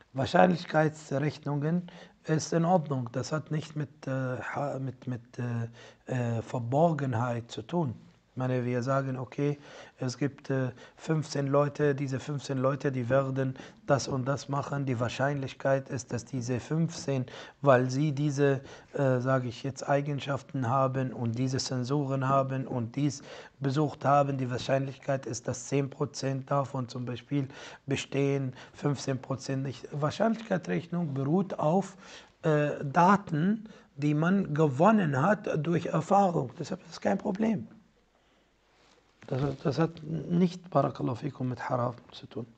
Wahrscheinlichkeitsrechnungen ist in Ordnung. Das hat nicht mit Verborgenheit zu tun. Ich meine, wir sagen, okay, es gibt 15 Leute, diese 15 Leute, die werden das und das machen. Die Wahrscheinlichkeit ist, dass diese 15, weil sie diese, sage ich jetzt, Eigenschaften haben und diese Sensoren haben und dies besucht haben, die Wahrscheinlichkeit ist, dass 10% davon zum Beispiel bestehen, 15% nicht. Wahrscheinlichkeitsrechnung beruht auf Daten, die man gewonnen hat durch Erfahrung. Deshalb ist es kein Problem. Das hat nicht, Barakallahu fikum, mit Haram zu tun.